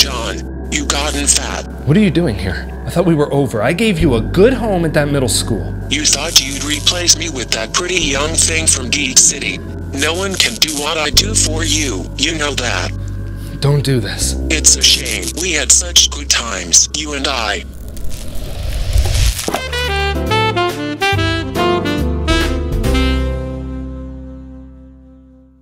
John. You gotten fat. What are you doing here? I thought we were over. I gave you a good home at that middle school. You thought you'd replace me with that pretty young thing from Geek City. No one can do what I do for you, you know that. Don't do this. It's a shame. We had such good times, you and I.